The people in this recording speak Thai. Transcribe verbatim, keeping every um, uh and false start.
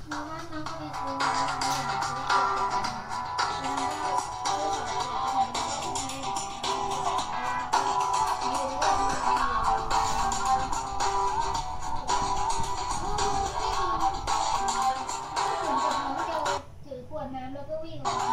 มีบ้านน้องก็ไปซื้อน้ำน้ำอยากซื้อขวดใหญ่น้ำก็ซื้อสองขวดก็ไหนไม่ได้ไม่รู้ว่ามันมีเหมือนกับน้องจะถือขวดน้ำแล้วก็วิ่งออก